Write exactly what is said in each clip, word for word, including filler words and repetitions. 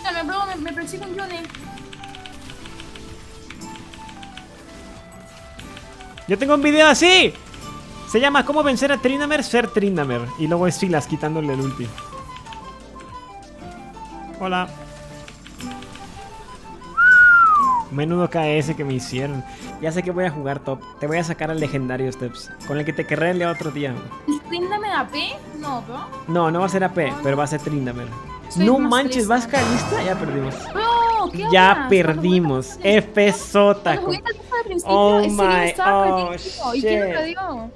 Persígame, bro, me, me persigue un Johnny. Yo tengo un video así. Se llama ¿Cómo vencer a Tryndamere? Ser Tryndamere. Y luego es Silas quitándole el ulti. Hola. Menudo K S que me hicieron. Ya sé que voy a jugar top. Te voy a sacar al legendario Steps, con el que te querré el otro día. ¿Y Tryndamere A P? No, bro. No, no va a ser A P, pero va a ser Tryndamere. Soy No más manches, triste. ¿vas Calista? Ya perdimos. Bro, ¿qué Ya hablas? perdimos. F Sota. Cuando jugué Calista al principio, Oh ese día my, estaba oh perdido. ¿Y quién me shit. perdió?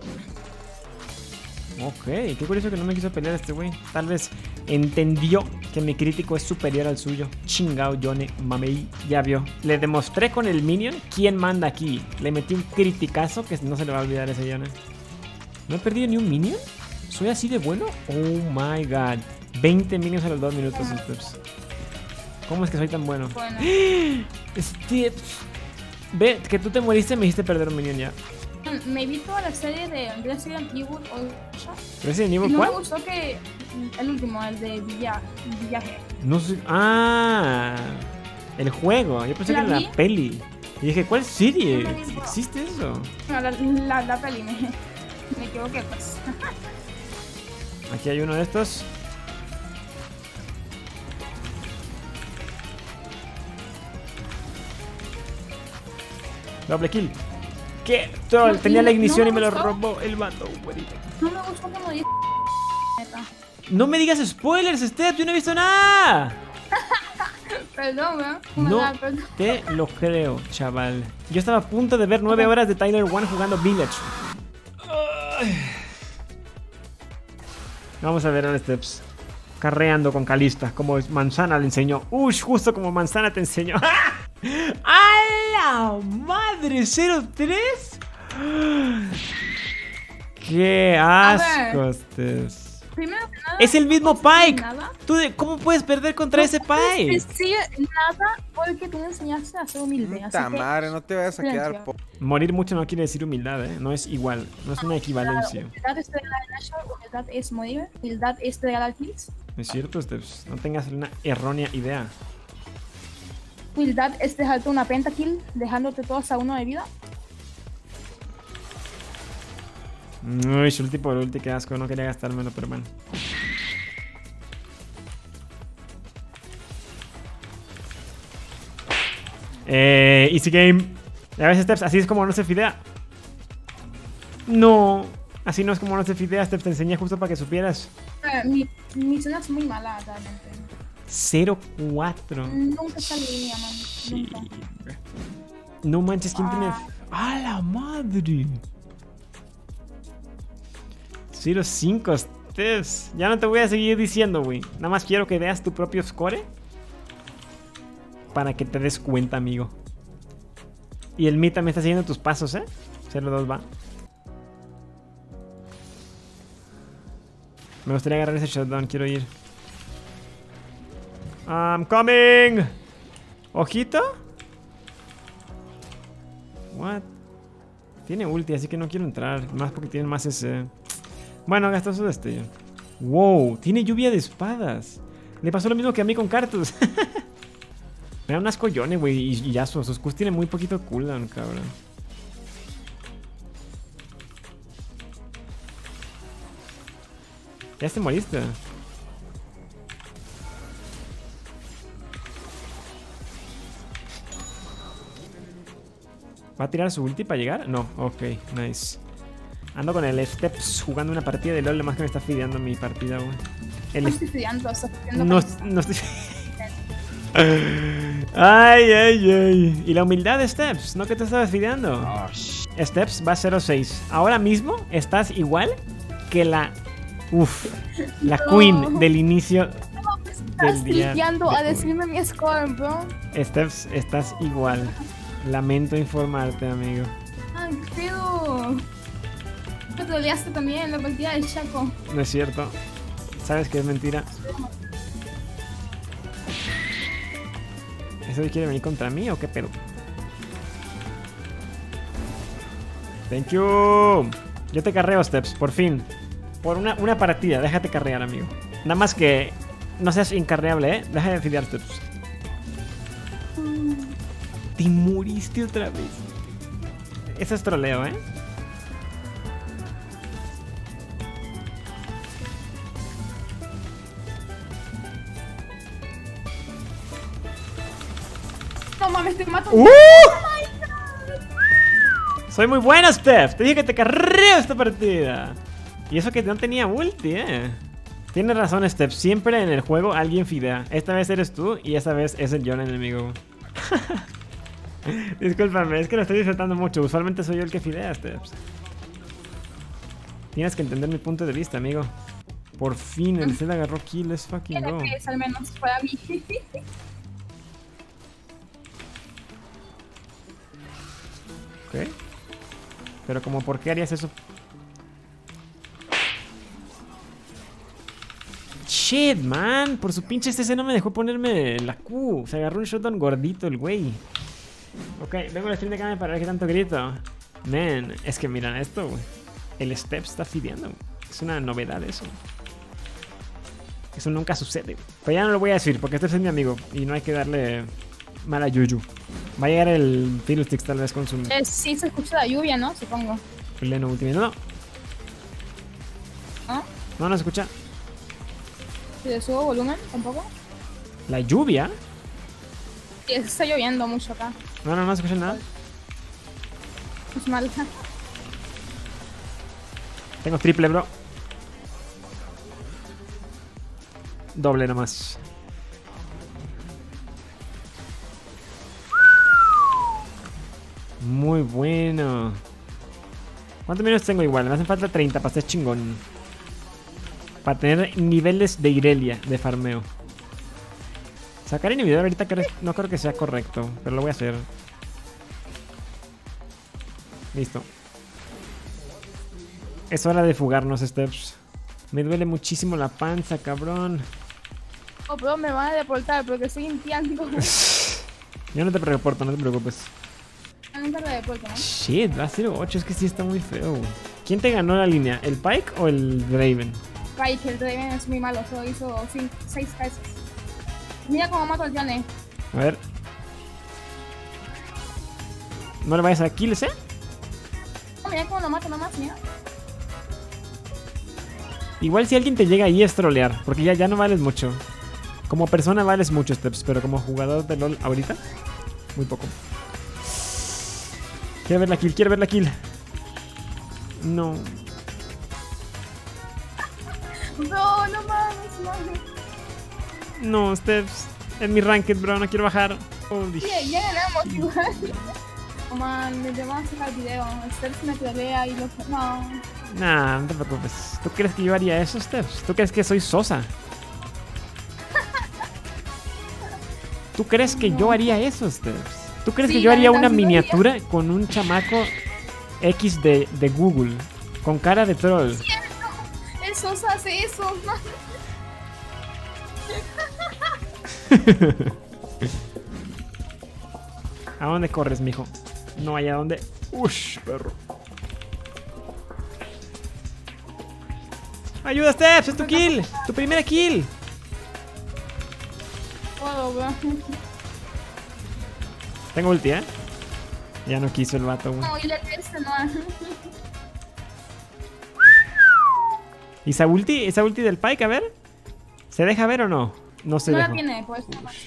Ok, qué curioso que no me quiso pelear este güey. Tal vez entendió que mi crítico es superior al suyo. Chingao, Johnny, mamey. Ya vio. Le demostré con el minion quién manda aquí. Le metí un criticazo que no se le va a olvidar ese Johnny. ¿No he perdido ni un minion? ¿Soy así de bueno? Oh my god. veinte minions a los dos minutos, Steps. ¿Cómo es que soy tan bueno? Bueno. Steps. Ve, que tú te moriste y me hiciste perder un minion ya. Me vi toda la serie de Resident Evil ocho. ¿Resident Y Evil no cuál? me gustó que el último, el de Villa, Villaje. No sé. Ah, el juego. Yo pensé ¿La que era vi? la peli. Y dije, ¿cuál serie? No la vi. ¿Existe eso? No, la, la, la peli, me, me equivoqué, pues. Aquí hay uno de estos. Doble kill. ¿Qué? Troll, No, tenía no, la ignición no y me lo gustó. robó el bando. Buenito. No me gustó como dije. Neta. No me digas spoilers, Steph. Yo no he visto nada. Perdón, ¿eh? No Una- perdón. te lo creo, chaval. Yo estaba a punto de ver nueve horas de Tyler One jugando Village. Ay. Vamos a ver a Steps. Carreando con Calista, como Manzana le enseñó. Uy, justo como Manzana te enseñó. ¡A la madre! ¿cero tres? ¡Qué asco, Steps! Primero que nada. Es el mismo no sé Pike. nada. ¿Tú de- ¿Cómo puedes perder contra ese No puedes Pike? decir nada porque tú me enseñaste a ser humilde. Así Puta que, madre, no te vayas a quedar silencio. po Morir mucho no quiere decir humildad, ¿eh? No es igual. No es una equivalencia. Humildad es regalar el Nashor, humildad es morir, humildad es regalar kills, Es cierto, Steps. No tengas una errónea idea. humildad es dejarte una pentakill dejándote todos a uno de vida. Uy, su ulti por ulti, qué asco. No quería gastármelo, pero bueno. Eh, easy game. Ya ves, Steps, así es como no se fidea. No, así no es como no se fidea, Steps. Te enseñé justo para que supieras. Eh, mi, mi zona es muy mala realmente. cero cuatro. Nunca está en línea, man. Sí. Nunca. No manches, ¿quién tiene...? Ah. ¡A la madre! cero cinco, Steps. Ya no te voy a seguir diciendo, güey. Nada más quiero que veas tu propio score para que te des cuenta, amigo. Y el Mi también está siguiendo tus pasos, ¿eh? cero dos va. Me gustaría agarrar ese shutdown, quiero ir. I'm coming. Ojito. What? Tiene ulti, así que no quiero entrar. Más porque tiene más ese. Bueno, gastó su destello. Wow, tiene lluvia de espadas. Le pasó lo mismo que a mí con Cartus. Me da un asco Yone, güey. Y, y ya sus Qs tiene muy poquito cooldown, cabrón. Ya te moriste. ¿Va a tirar su ulti para llegar? No, ok, nice. Ando con el Steps jugando una partida de LoL, más que me está fideando mi partida, güey. El No estoy estudiando, estoy estudiando. no, no estoy... Ay, ay, ay. Y la humildad de Steps, ¿no que te estabas fideando? Oh, sh Steps va cero seis. Ahora mismo estás igual que la... Uf, la No. queen del inicio No, me estás del día tilteando de a hoy. decirme mi score, bro. Steps, estás igual. Lamento informarte, amigo. Ay, qué feo. Te troleaste también en la partida del Chaco. No es cierto. ¿Sabes que es mentira? ¿Eso quiere venir contra mí o qué pedo? Thank you. Yo te carreo, Steps, por fin. Por una, una partida, déjate carrear, amigo. Nada más que no seas incarreable, ¿eh? Deja de fidear, Steps. Te moriste otra vez. Eso es troleo, ¿eh? No mames, te mato. ¡Uh! Soy muy buena, Steph. Te dije que te carreo esta partida. Y eso que no tenía ulti, eh. Tienes razón, Steph. Siempre en el juego alguien fidea. Esta vez eres tú y esta vez es el John enemigo. Discúlpame, es que lo estoy disfrutando mucho. Usualmente soy yo el que fidea, Steph. Tienes que entender mi punto de vista, amigo. Por fin el Zed agarró kill. Let's fucking Era go. que es al menos para mí. Ok. Pero como, ¿por qué harías eso? Shit, man. Por su pinche C C no me dejó ponerme la Q. Se agarró un shotdown gordito el güey. Ok, vengo al stream de cámara para ver qué tanto grito. Man, es que miran esto, güey. El Step está fideando. Es una novedad eso. Eso nunca sucede. Pero ya no lo voy a decir porque este es mi amigo y no hay que darle mala yuyu. Va a llegar el Fiddlesticks tal vez con su... Eh, sí se escucha la lluvia, ¿no? Supongo. pleno ultimate. No, no. ¿No? No, no se escucha. Si le subo volumen, tampoco. La lluvia. Sí, está lloviendo mucho acá. No, no, no se escucha nada. Es mal. Tengo triple, bro. Doble nomás. Muy bueno. ¿Cuántos minutos tengo igual? Me hacen falta treinta para ser chingón. Para tener niveles de Irelia de farmeo. Sacar inhibidor ahorita no creo que sea correcto, pero lo voy a hacer. Listo. Es hora de fugarnos, Steps. Me duele muchísimo la panza, cabrón. Oh, pero me van a deportar porque estoy limpiando. Yo no te reporto, no te preocupes. Nunca la deporto, ¿no? Shit, va a cero ocho, es que sí está muy feo. ¿Quién te ganó la línea? ¿El Pike o el Draven? Pike, el Draven es muy malo, solo hizo seis veces. Mira cómo mato al Johnny. A ver. No le vayas a kills, ¿eh? Oh, mira cómo lo mato nomás, mira. Igual si alguien te llega ahí es trolear, porque ya, ya no vales mucho. Como persona vales mucho, Steps, pero como jugador de LoL ahorita, muy poco. Quiero ver la kill, quiero ver la kill. No. No, no mames, mames. No, Steps. Es mi ranked, bro, no quiero bajar. Holy Ya, ya ganamos igual. Oh man, me vamos a sacar el video. Steps me trolea y lo... No. Nah, no te preocupes. ¿Tú crees que yo haría eso, Steps? ¿Tú crees que soy sosa? ¿Tú crees que yo haría eso, Steps? ¿Tú crees Sí, que yo haría la una neta, sí lo miniatura con un chamaco X de, de Google? Con cara de troll. El Sosa hace eso, man. ¿A dónde corres, mijo? No hay a dónde. Ush, perro. ¡Ayuda, Steps! ¡Es tu kill! ¡Tu primera kill! Puedo, bro. Tengo ulti, ¿eh? Ya no quiso el vato, güey. No, y la testa no. ¿Y esa ulti? ¿Esa ulti del Pike? A ver. ¿Se deja ver o no? No se No deja. la tiene, pues.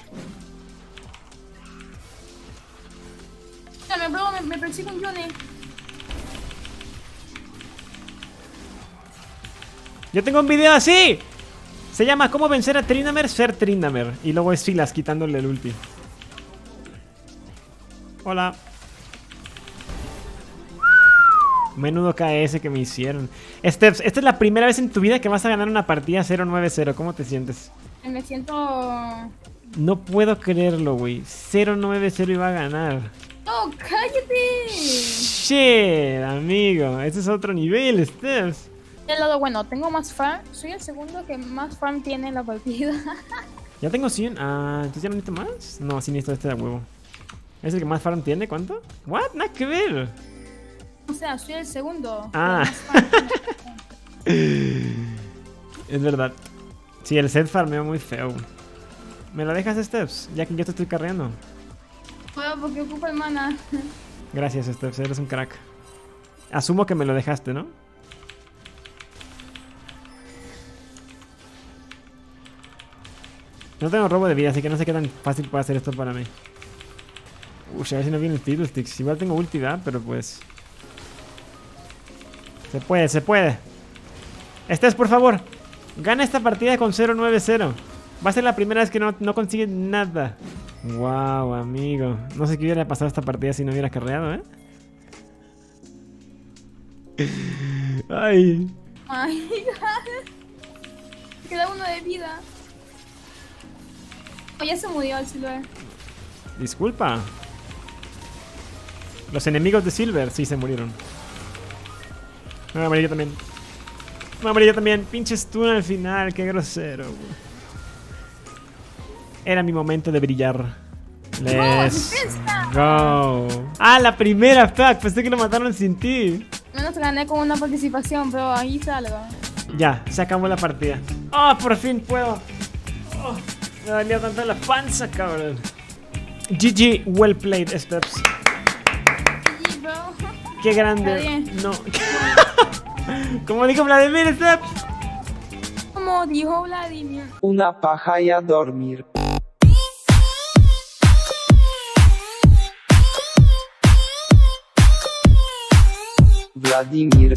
Dame, bro, me, me persigue un Johnny. Yo tengo un video así. Se llama ¿Cómo vencer a Tryndamere? Ser Tryndamere. Y luego es Silas quitándole el ulti. Hola. Menudo K S que me hicieron. Steps, esta es la primera vez en tu vida que vas a ganar una partida cero nueve cero. ¿Cómo te sientes? Me siento... No puedo creerlo, güey. cero nueve cero iba a ganar. ¡No, cállate! Shit, amigo. Ese es otro nivel, Steps. Del lado bueno, tengo más farm. Soy el segundo que más farm tiene en la partida. Ya tengo cien. Ah, ¿entonces ya no necesito más? No, sí necesito este de huevo. ¿Es el que más farm tiene? ¿Cuánto? ¿What? Nada que ver. O sea, soy el segundo. Ah. Más farm tiene. Es verdad. Sí, el set farmeo muy feo. ¿Me lo dejas, Steps? Ya que yo te estoy carreando. Puedo Ah, porque ocupa el mana. Gracias, Steps, eres un crack. Asumo que me lo dejaste, ¿no? No tengo robo de vida, así que no sé qué tan fácil puede hacer esto para mí. Uy, a ver si no viene el Fiddlesticks. Igual tengo ulti, ¿verdad? Pero pues... Se puede, se puede. Estés, por favor. Gana esta partida con cero nueve cero. Va a ser la primera vez que no, no consigue nada. Wow, amigo. No sé qué hubiera pasado esta partida si no hubiera carreado, ¿eh? Ay. Ay, queda uno de vida. Oh, ya se murió el Silver. Disculpa. Los enemigos de Silver sí se murieron. Me voy a morir yo también. Me voy a morir yo también. Pinche stun al final. Qué grosero, güey. Era mi momento de brillar. Let's go. Ah, la primera, fuck. Pensé que lo mataron sin ti. Menos gané con una participación, pero ahí salgo. Ya, se acabó la partida. Oh, por fin puedo. Oh, me dolía tanto la panza, cabrón. G G, well played, Steps. G G, bro. Qué grande. No. Como dijo Vladimir, Steps. Como dijo Vladimir. Una paja y a dormir. Vladimir.